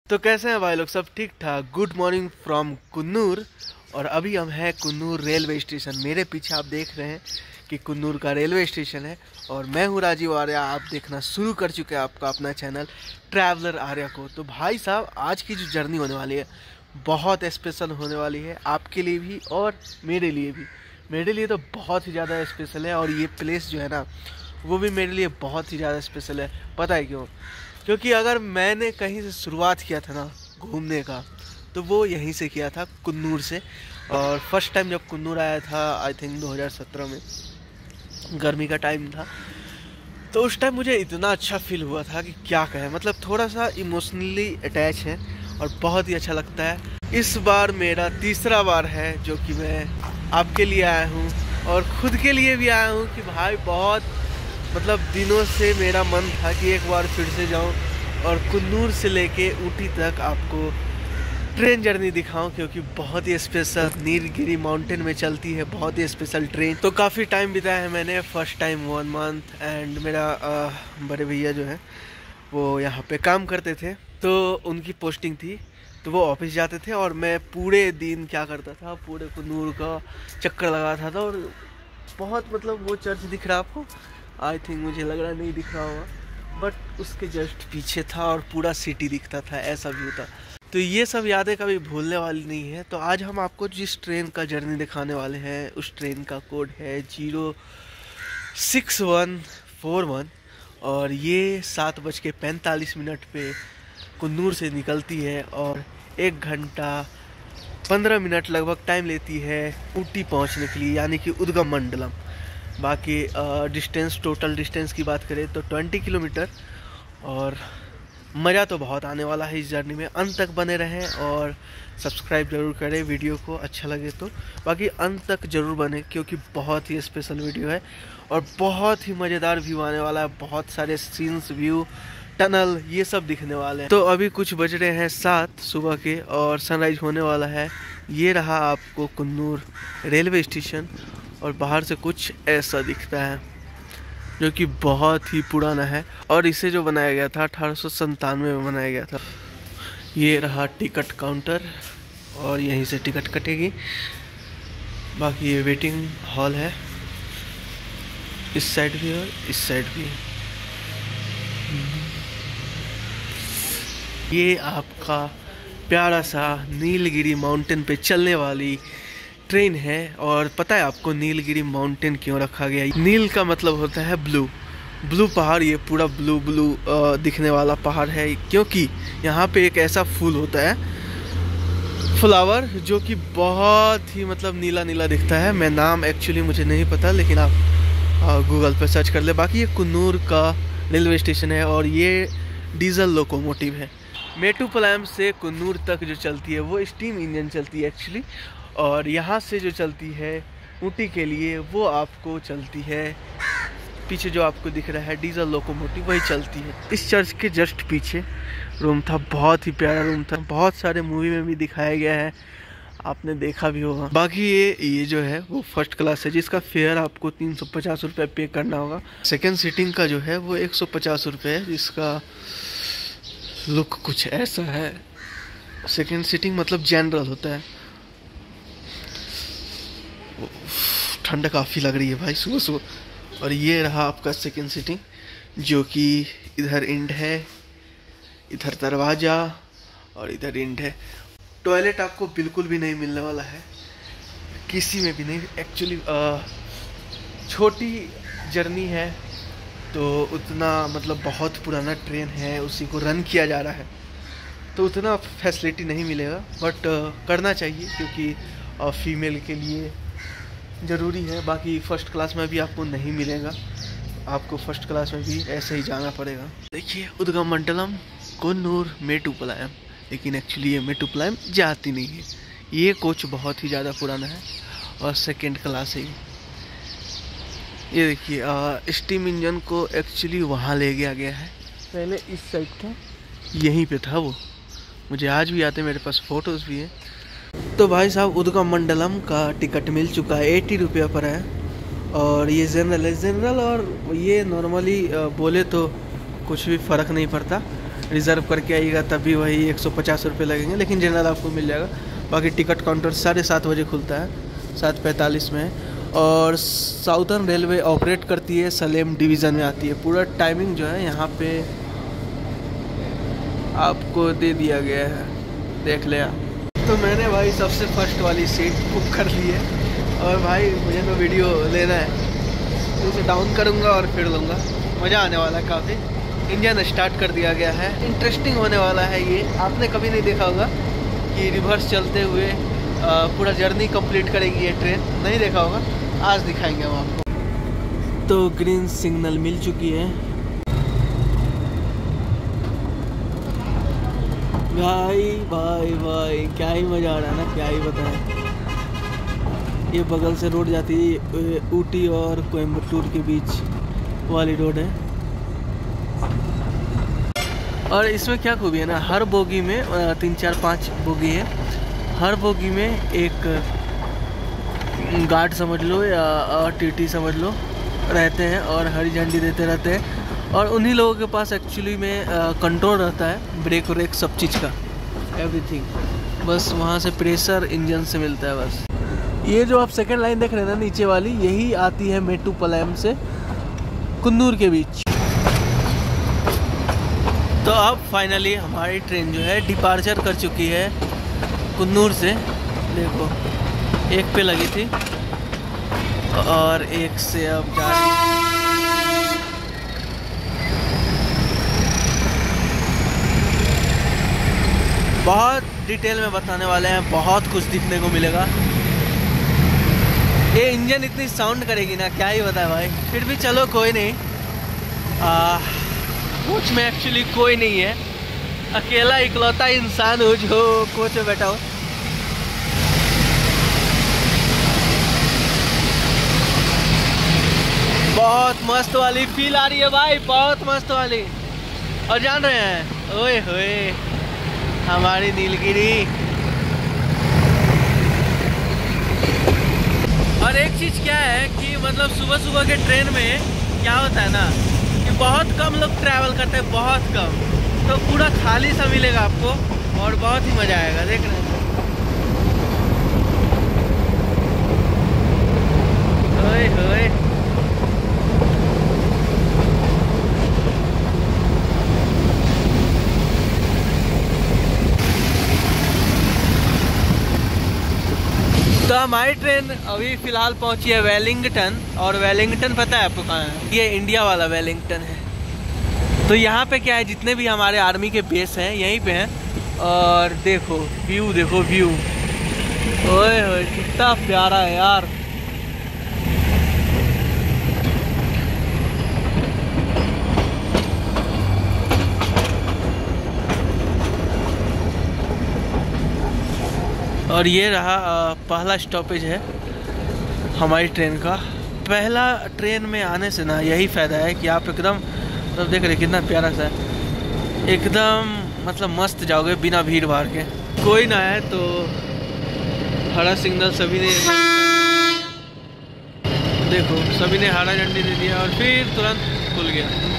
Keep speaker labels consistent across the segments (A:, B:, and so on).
A: तो कैसे हैं भाई लोग, सब ठीक ठाक। Good morning from Coonoor. और अभी हम हैं कुन्नूर रेलवे स्टेशन। मेरे पीछे आप देख रहे हैं कि कुन्नूर का रेलवे स्टेशन है और मैं हूँ राजीव आर्या। आप देखना शुरू कर चुके हैं आपका अपना चैनल ट्रैवलर आर्या को। तो भाई साहब, आज की जो जर्नी होने वाली है बहुत स्पेशल होने वाली है, आपके लिए भी और मेरे लिए भी। मेरे लिए तो बहुत ही ज़्यादा स्पेशल है और ये प्लेस जो है ना, वो भी मेरे लिए बहुत ही ज़्यादा स्पेशल है। पता है क्यों? क्योंकि अगर मैंने कहीं से शुरुआत किया था ना घूमने का, तो वो यहीं से किया था, कुन्नूर से। और फर्स्ट टाइम जब कुन्नूर आया था, आई थिंक 2017 में, गर्मी का टाइम था, तो उस टाइम मुझे इतना अच्छा फील हुआ था कि क्या कहें। मतलब थोड़ा सा इमोशनली अटैच है और बहुत ही अच्छा लगता है। इस बार मेरा तीसरा बार है जो कि मैं आपके लिए आया हूँ और ख़ुद के लिए भी आया हूँ कि भाई बहुत मतलब दिनों से मेरा मन था कि एक बार फिर से जाऊं और कुन्नूर से लेके ऊटी तक आपको ट्रेन जर्नी दिखाऊं, क्योंकि बहुत ही स्पेशल नीलगिरी माउंटेन में चलती है, बहुत ही स्पेशल ट्रेन। तो काफ़ी टाइम बिताया है मैंने, फर्स्ट टाइम 1 मंथ। एंड मेरा बड़े भैया जो है वो यहाँ पे काम करते थे, तो उनकी पोस्टिंग थी, तो वो ऑफिस जाते थे और मैं पूरे दिन क्या करता था, पूरे कुन्नूर का चक्कर लगाता था। और बहुत मतलब वो चर्च दिख रहा है आपको, आई थिंक, मुझे लग रहा नहीं दिख रहा होगा, बट उसके जस्ट पीछे था और पूरा सिटी दिखता था, ऐसा व्यू था। तो ये सब यादें कभी भूलने वाली नहीं है। तो आज हम आपको जिस ट्रेन का जर्नी दिखाने वाले हैं, उस ट्रेन का कोड है 06141 और ये 7:45 पे कुन्नूर से निकलती है और 1 घंटा 15 मिनट लगभग टाइम लेती है ऊटी पहुंचने के लिए, यानी कि उद्गम मंडलम। बाकी डिस्टेंस, टोटल डिस्टेंस की बात करें तो 20 किलोमीटर। और मज़ा तो बहुत आने वाला है इस जर्नी में। अंत तक बने रहें और सब्सक्राइब जरूर करें वीडियो को, अच्छा लगे तो। बाकी अंत तक जरूर बने क्योंकि बहुत ही स्पेशल वीडियो है और बहुत ही मज़ेदार व्यू आने वाला है। बहुत सारे सीन्स, व्यू, टनल, ये सब दिखने वाले हैं। तो अभी कुछ बज रहे हैं 7 सुबह के और सनराइज होने वाला है। ये रहा आपको कुन्नूर रेलवे स्टेशन और बाहर से कुछ ऐसा दिखता है, जो कि बहुत ही पुराना है और इसे जो बनाया गया था 1897 में बनाया गया था। ये रहा टिकट काउंटर और यहीं से टिकट कटेगी। बाकी ये वेटिंग हॉल है, इस साइड भी और इस साइड भी। ये आपका प्यारा सा नीलगिरी माउंटेन पे चलने वाली ट्रेन है। और पता है आपको नीलगिरी माउंटेन क्यों रखा गया? नील का मतलब होता है ब्लू, ब्लू पहाड़। ये पूरा ब्लू ब्लू दिखने वाला पहाड़ है क्योंकि यहाँ पे एक ऐसा फूल होता है, फ्लावर, जो कि बहुत ही मतलब नीला नीला दिखता है। मैं नाम एक्चुअली मुझे नहीं पता, लेकिन आप गूगल पे सर्च कर ले। बाकी ये कुन्नूर का रेलवे स्टेशन है और ये डीजल लोकोमोटिव है। मेट्टुपालयम से कुन्नूर तक जो चलती है वो स्टीम इंजन चलती है एक्चुअली, और यहाँ से जो चलती है ऊटी के लिए वो आपको चलती है, पीछे जो आपको दिख रहा है डीजल लोकोमोटिव, वही चलती है। इस चर्च के जस्ट पीछे रूम था, बहुत ही प्यारा रूम था, बहुत सारे मूवी में भी दिखाया गया है, आपने देखा भी होगा। बाकी ये जो है वो फर्स्ट क्लास है, जिसका फेयर आपको 350 रुपये पे करना होगा। सेकेंड सीटिंग का जो है वो 150 रुपये है, जिसका लुक कुछ ऐसा है। सेकेंड सीटिंग मतलब जनरल होता है। ठंड काफ़ी लग रही है भाई सुबह सुबह। और ये रहा आपका सेकेंड सीटिंग, जो कि इधर एंड है, इधर दरवाज़ा और इधर एंड है। टॉयलेट आपको बिल्कुल भी नहीं मिलने वाला है, किसी में भी नहीं। एक्चुअली छोटी जर्नी है तो उतना मतलब बहुत पुराना ट्रेन है, उसी को रन किया जा रहा है, तो उतना फैसिलिटी नहीं मिलेगा, बट करना चाहिए क्योंकि फीमेल के लिए ज़रूरी है। बाकी फ़र्स्ट क्लास में भी आपको नहीं मिलेगा, आपको फर्स्ट क्लास में भी ऐसे ही जाना पड़ेगा। देखिए उद्गम मंडलम कुन्नूर मेट्टुपालयम, लेकिन एक्चुअली ये मेट्टुपालयम जाती नहीं है। ये कोच बहुत ही ज़्यादा पुराना है और सेकेंड क्लास है। ये देखिए स्टीम इंजन को एक्चुअली वहाँ ले गया गया है, पहले इस साइड था, यहीं पे था वो, मुझे आज भी आते, मेरे पास फ़ोटोज़ भी हैं। तो भाई साहब उद्गम मंडलम का टिकट मिल चुका है, 80 रुपये पर है और ये जनरल है। जनरल और ये नॉर्मली बोले तो कुछ भी फ़र्क नहीं पड़ता, रिज़र्व करके आइएगा तब भी वही 150 रुपये लगेंगे, लेकिन जनरल आपको मिल जाएगा। बाकी टिकट काउंटर 7:30 बजे खुलता है, 7:45 में। और साउदर्न रेलवे ऑपरेट करती है, सलेम डिवीज़न में आती है। पूरा टाइमिंग जो है यहाँ पे आपको दे दिया गया है, देख ले आप। तो मैंने भाई सबसे फर्स्ट वाली सीट बुक कर ली है और भाई मुझे तो वीडियो लेना है, तो उसे डाउन करूँगा और फिर लूँगा। मज़ा आने वाला है काफ़ी। इंजन स्टार्ट कर दिया गया है, इंटरेस्टिंग होने वाला है ये। आपने कभी नहीं देखा होगा कि रिवर्स चलते हुए पूरा जर्नी कंप्लीट करेगी ये ट्रेन, नहीं देखा होगा, आज दिखाएंगे हम आपको। तो ग्रीन सिग्नल मिल चुकी है भाई भाई भाई, क्या ही मज़ा आ रहा है ना, क्या ही बताएं। ये बगल से रोड जाती है, ऊटी और कोयम्बटूर के बीच वाली रोड है। और इसमें क्या खूबी है ना, हर बोगी में 3 4 5 बोगी है, हर बोगी में एक गार्ड समझ लो या टीटी समझ लो रहते हैं और हरी झंडी देते रहते हैं। और उन्हीं लोगों के पास एक्चुअली में कंट्रोल रहता है, ब्रेक व्रेक सब चीज़ का, एवरीथिंग। बस वहाँ से प्रेशर इंजन से मिलता है बस। ये जो आप सेकंड लाइन देख रहे हैं ना नीचे वाली, यही आती है मेट्टुपालयम से कुन्नूर के बीच। तो अब फाइनली हमारी ट्रेन जो है डिपार्चर कर चुकी है कुन्नूर से। देखो, एक पे लगी थी और एक से अब जा रही है। बहुत डिटेल में बताने वाले हैं, बहुत कुछ दिखने को मिलेगा। ये इंजन इतनी साउंड करेगी ना, क्या ही बताए भाई। फिर भी चलो कोई नहीं, कोच में एक्चुअली कोई नहीं है, अकेला इकलौता इंसान हूँ जो कोच में बैठा हूँ। बहुत मस्त वाली फील आ रही है भाई, बहुत मस्त वाली। और जान रहे हैं, ओए होए हमारी नीलगिरी। और एक चीज़ क्या है कि मतलब सुबह सुबह के ट्रेन में क्या होता है ना कि बहुत कम लोग ट्रैवल करते हैं, बहुत कम, तो पूरा खाली सा मिलेगा आपको और बहुत ही मज़ा आएगा। देख रहे हैं, ओए होए तो हमारी ट्रेन अभी फ़िलहाल पहुंची है वेलिंगटन। और वेलिंगटन पता है आपको कहाँ है? ये इंडिया वाला वेलिंगटन है। तो यहाँ पे क्या है, जितने भी हमारे आर्मी के बेस हैं यहीं पे हैं। और देखो व्यू, देखो व्यू, ओए होए कितना प्यारा है यार। और ये रहा पहला स्टॉपेज है हमारी ट्रेन का। पहला ट्रेन में आने से ना यही फ़ायदा है कि आप एकदम, तो देख रहे कितना प्यारा सा है, एकदम मतलब मस्त जाओगे बिना भीड़ भाड़ के। कोई ना है तो हरा सिग्नल सभी ने, देखो सभी ने हरा झंडी दे दिया और फिर तुरंत खुल गया।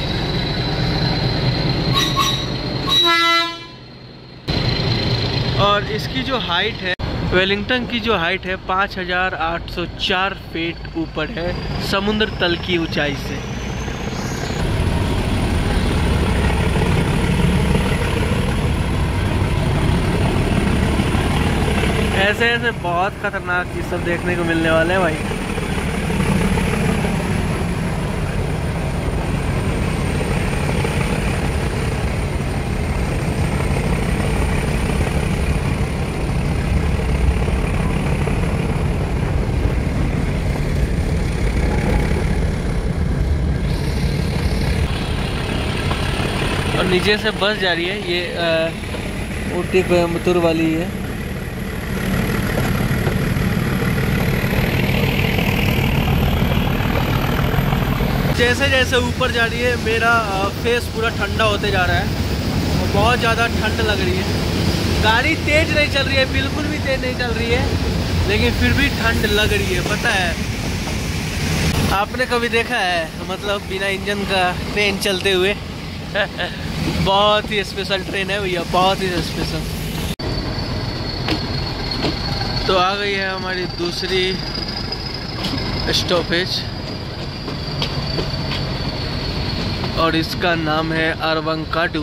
A: और इसकी जो हाइट है, वेलिंगटन की जो हाइट है 5804 फीट ऊपर है समुद्र तल की ऊंचाई से। ऐसे ऐसे बहुत खतरनाक चीज सब देखने को मिलने वाले हैं भाई। और नीचे से बस जा रही है, ये ऊटी कोयम्बटूर वाली है। जैसे जैसे ऊपर जा रही है मेरा फेस पूरा ठंडा होते जा रहा है और बहुत ज़्यादा ठंड लग रही है। गाड़ी तेज़ नहीं चल रही है, बिल्कुल भी तेज़ नहीं चल रही है, लेकिन फिर भी ठंड लग रही है। पता है, आपने कभी देखा है मतलब बिना इंजन का ट्रेन चलते हुए? बहुत ही स्पेशल ट्रेन है भैया, बहुत ही स्पेशल। तो आ गई है हमारी दूसरी स्टॉपेज और इसका नाम है अरवंकाडू।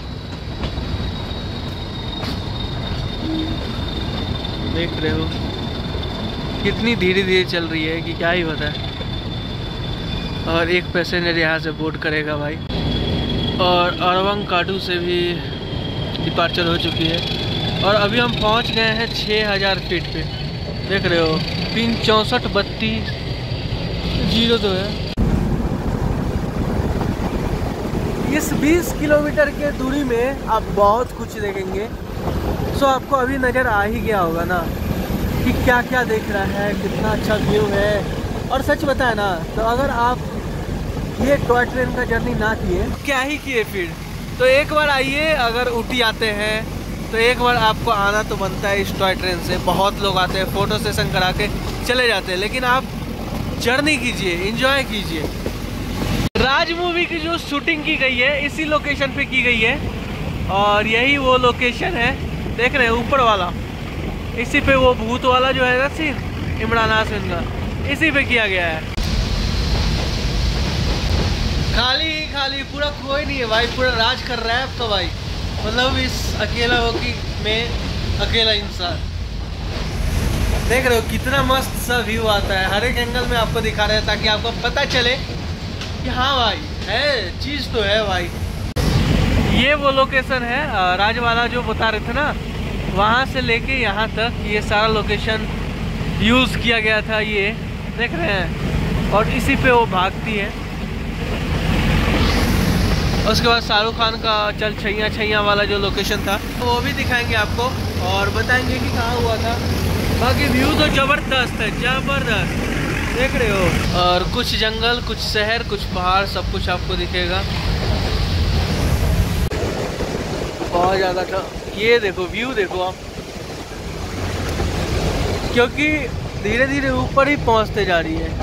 A: देख रहे हो कितनी धीरे धीरे चल रही है कि क्या ही होता है। और एक पैसेंजर यहाँ से बोर्ड करेगा भाई। और अरवंकाडू से भी डिपार्चर हो चुकी है और अभी हम पहुँच गए हैं 6000 फीट पे। देख रहे हो 36432 जीरो तो है। इस 20 किलोमीटर के दूरी में आप बहुत कुछ देखेंगे। सो आपको अभी नज़र आ ही गया होगा ना कि क्या क्या देख रहा है, कितना अच्छा व्यू है। और सच बताए ना तो अगर आप ये टॉय ट्रेन का जर्नी ना किए क्या ही किए फिर। तो एक बार आइए, अगर ऊटी आते हैं तो एक बार आपको आना तो बनता है इस टॉय ट्रेन से। बहुत लोग आते हैं, फ़ोटो सेशन करा के चले जाते हैं, लेकिन आप जर्नी कीजिए, एंजॉय कीजिए। राज मूवी की जो शूटिंग की गई है इसी लोकेशन पे की गई है और यही वो लोकेशन है। देख रहे हैं ऊपर वाला, इसी पे वो भूत वाला जो है ना सीन इमरान हाशमी का, इसी पे किया गया है। खाली ही खाली, पूरा कोई नहीं है भाई, पूरा राज कर रहा है अब तो भाई। मतलब इस अकेला होकी में अकेला इंसान। देख रहे हो कितना मस्त सा व्यू आता है, हर एक एंगल में आपको दिखा रहे हैं ताकि आपको पता चले कि हाँ भाई है, चीज़ तो है भाई। ये वो लोकेशन है राजवाला जो बता रहे थे ना, वहाँ से लेके यहाँ तक ये सारा लोकेशन यूज़ किया गया था। ये देख रहे हैं और इसी पे वो भागती है। उसके बाद शाहरुख खान का चल छैया छैया वाला जो लोकेशन था वो भी दिखाएंगे आपको और बताएंगे कि कहाँ हुआ था। बाकी व्यू तो ज़बरदस्त है, ज़बरदस्त। देख रहे हो और कुछ जंगल, कुछ शहर, कुछ पहाड़, सब कुछ आपको दिखेगा। बहुत ज़्यादा था। ये देखो व्यू देखो आप, क्योंकि धीरे धीरे ऊपर ही पहुंचते जा रही है।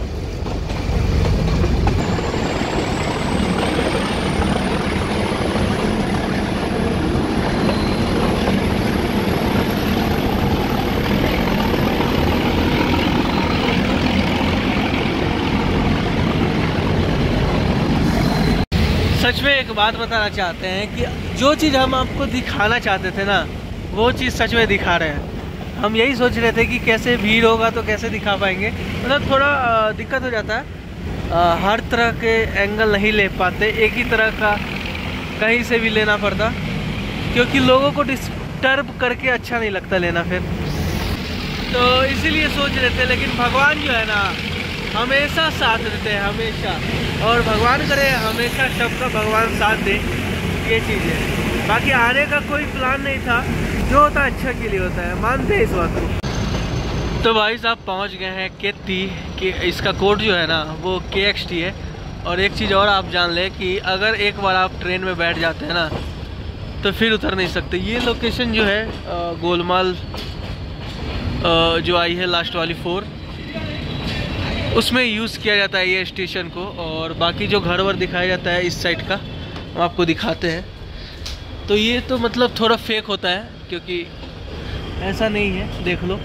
A: सच में एक बात बताना चाहते हैं कि जो चीज़ हम आपको दिखाना चाहते थे ना वो चीज़ सच में दिखा रहे हैं। हम यही सोच रहे थे कि कैसे भीड़ होगा तो कैसे दिखा पाएंगे, मतलब थोड़ा दिक्कत हो जाता है। हर तरह के एंगल नहीं ले पाते, एक ही तरह का कहीं से भी लेना पड़ता, क्योंकि लोगों को डिस्टर्ब करके अच्छा नहीं लगता लेना फिर। तो इसीलिए सोच रहे थे, लेकिन भगवान जो है ना हमेशा साथ देते हैं, हमेशा। और भगवान करे हमेशा सबका भगवान साथ दे, ये चीज़ है। बाकी आने का कोई प्लान नहीं था, जो होता है अच्छा के लिए होता है, मानते हैं इस बात को। तो भाई साहब पहुंच गए हैं केटी कि इसका कोड जो है ना वो KXT है। और एक चीज़ और आप जान लें कि अगर एक बार आप ट्रेन में बैठ जाते हैं ना तो फिर उतर नहीं सकते। ये लोकेशन जो है गोलमाल जो आई है लास्ट वाली 4, उसमें यूज़ किया जाता है ये स्टेशन को। और बाकी जो घर वर दिखाया जाता है इस साइड का हम आपको दिखाते हैं। तो ये तो मतलब थोड़ा फेक होता है, क्योंकि ऐसा नहीं है, देख लो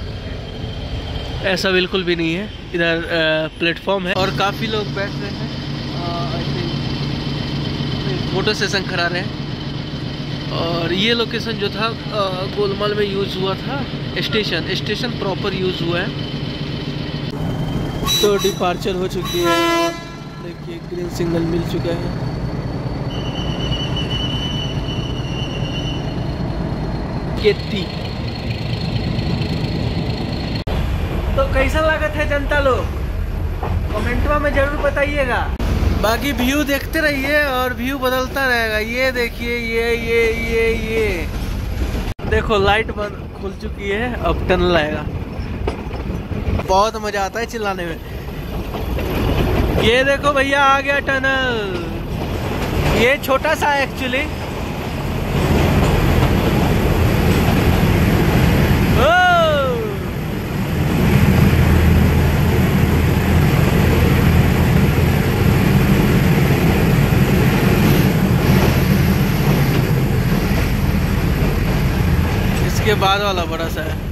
A: ऐसा बिल्कुल भी नहीं है। इधर प्लेटफॉर्म है और काफ़ी लोग बैठ रहे हैं, फोटो सेशन करा रहे हैं। और ये लोकेशन जो था गोलमाल में यूज़ हुआ था, स्टेशन प्रॉपर यूज़ हुआ है। तो डिपार्चर हो चुकी है, देखिए ग्रीन सिग्नल मिल चुका है। केटी। तो कैसा लगा था जनता लोग, कमेंटवा में जरूर बताइएगा। बाकी व्यू देखते रहिए और व्यू बदलता रहेगा। ये देखिए ये देखो लाइट बंद खुल चुकी है, अब टनल आएगा। बहुत मजा आता है चिल्लाने में। ये देखो भैया आ गया टनल, ये छोटा सा है एक्चुअली। इसके बाद वाला बड़ा सा है।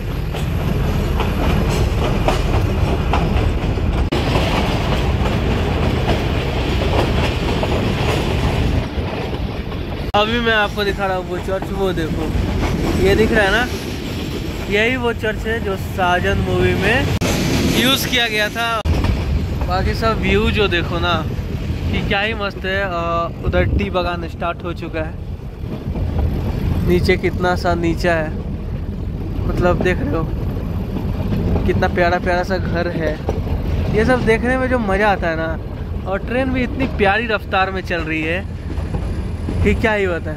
A: अभी मैं आपको दिखा रहा हूँ वो चर्च, वो देखो, ये दिख रहा है ना, यही वो चर्च है जो साजन मूवी में यूज़ किया गया था। बाकी सब व्यू जो देखो ना कि क्या ही मस्त है। उधर टी बागान स्टार्ट हो चुका है, नीचे कितना सा नीचा है, मतलब देख रहे हो कितना प्यारा प्यारा सा घर है। ये सब देखने में जो मज़ा आता है ना, और ट्रेन भी इतनी प्यारी रफ्तार में चल रही है कि क्या ही बताएं।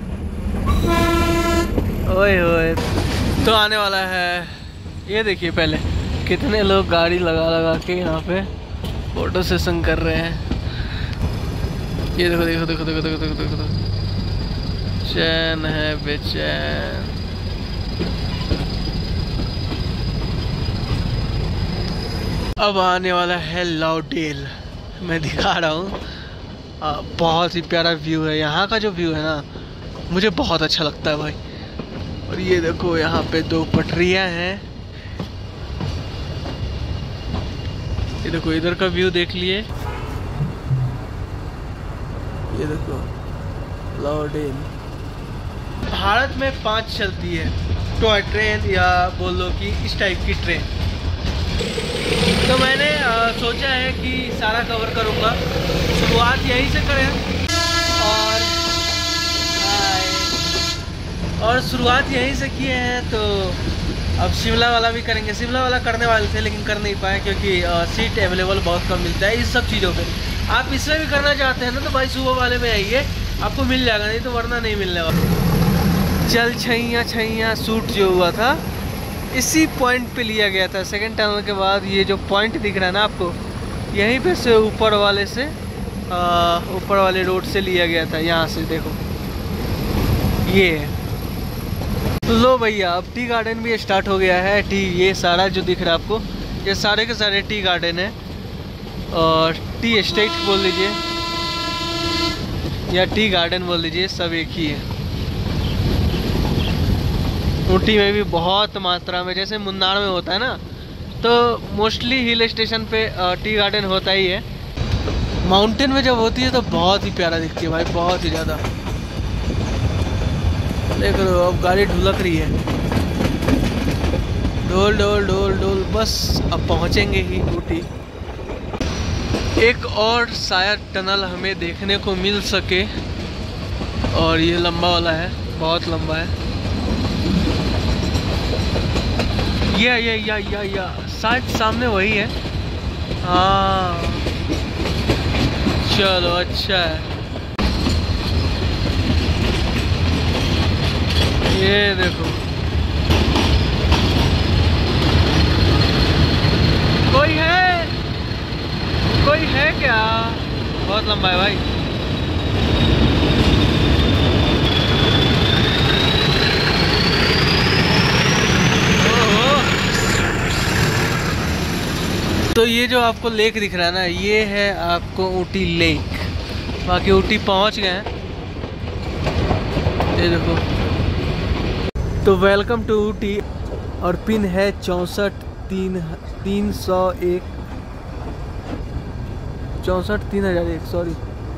A: ओए ओए, तो आने वाला है। ये देखिए पहले कितने लोग गाड़ी लगा लगा के यहाँ पे फोटो सेशन कर रहे हैं। ये देखो देखो देखो देखो देखो देखो देखो, देखो। चैन है बेचैन। अब आने वाला है लाउडेल, मैं दिखा रहा हूँ। बहुत ही प्यारा व्यू है यहाँ का। जो व्यू है ना मुझे बहुत अच्छा लगता है भाई। और ये देखो यहाँ पे 2 पटरियाँ हैं। ये देखो इधर का व्यू देख लिए। ये देखो लाउडेल। भारत में 5 चलती है टॉय ट्रेन, या बोल लो कि इस टाइप की ट्रेन। तो मैंने सोचा है कि सारा कवर करूँगा। शुरुआत यहीं से करें और शुरुआत यहीं से किए हैं। तो अब शिमला वाला भी करेंगे। शिमला वाला करने वाले थे लेकिन कर नहीं पाए क्योंकि सीट अवेलेबल बहुत कम मिलता है इस सब चीज़ों पे। आप इसमें भी करना चाहते हैं ना तो भाई सुबह वाले में आइए, आपको मिल जाएगा, नहीं तो वरना नहीं मिलने वाला। चल छैया छैया शूट जो हुआ था इसी पॉइंट पे लिया गया था। सेकंड टनल के बाद ये जो पॉइंट दिख रहा है ना आपको, यहीं पे से ऊपर वाले रोड से लिया गया था। यहाँ से देखो ये लो भैया, अब टी गार्डन भी स्टार्ट हो गया है। टी, ये सारा जो दिख रहा है आपको, ये सारे के सारे टी गार्डन है। और टी एस्टेट बोल लीजिए या टी गार्डन बोल लीजिए, सब एक ही है। ऊटी में भी बहुत मात्रा में, जैसे मुन्नार में होता है ना, तो मोस्टली हिल स्टेशन पे टी गार्डन होता ही है। माउंटेन में जब होती है तो बहुत ही प्यारा दिखती है भाई, बहुत ही ज़्यादा। देख रहे हो अब गाड़ी ढुलक रही है, डोल डोल डोल डोल। बस अब पहुँचेंगे ही ऊटी। एक और शायद टनल हमें देखने को मिल सके, और ये लंबा वाला है, बहुत लंबा है। या शायद सामने वही है। हाँ चलो अच्छा है। ये देखो कोई है क्या? बहुत लंबा है भाई। तो ये जो आपको लेक दिख रहा है ना, ये है आपको ऊटी लेक। बाकी ऊटी पहुंच गए हैं, ये देखो। तो वेलकम टू ऊटी, और पिन है 64,3001 सॉरी।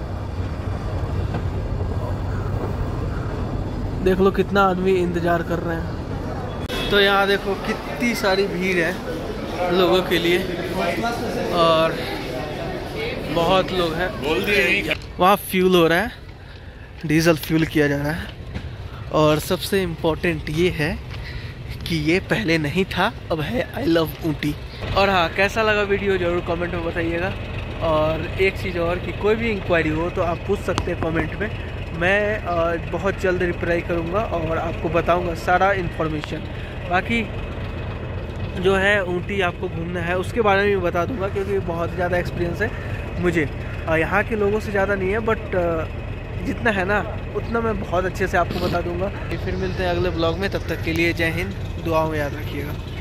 A: देख लो कितना आदमी इंतज़ार कर रहे हैं। तो यहाँ देखो कितनी सारी भीड़ है लोगों के लिए, और बहुत लोग हैं। वहाँ फ्यूल हो रहा है, डीजल फ्यूल किया जा रहा है। और सबसे इम्पोर्टेंट ये है कि ये पहले नहीं था, अब है आई लव ऊटी। और हाँ, कैसा लगा वीडियो ज़रूर कमेंट में बताइएगा। और एक चीज़ और कि कोई भी इंक्वायरी हो तो आप पूछ सकते हैं कमेंट में, मैं बहुत जल्द रिप्लाई करूँगा और आपको बताऊँगा सारा इन्फॉर्मेशन। बाकी जो है ऊटी आपको घूमना है उसके बारे में भी बता दूंगा, क्योंकि बहुत ज़्यादा एक्सपीरियंस है मुझे। यहाँ के लोगों से ज़्यादा नहीं है, बट जितना है ना उतना मैं बहुत अच्छे से आपको बता दूंगा। फिर मिलते हैं अगले ब्लॉग में, तब तक के लिए जय हिंद, दुआओं में याद रखिएगा।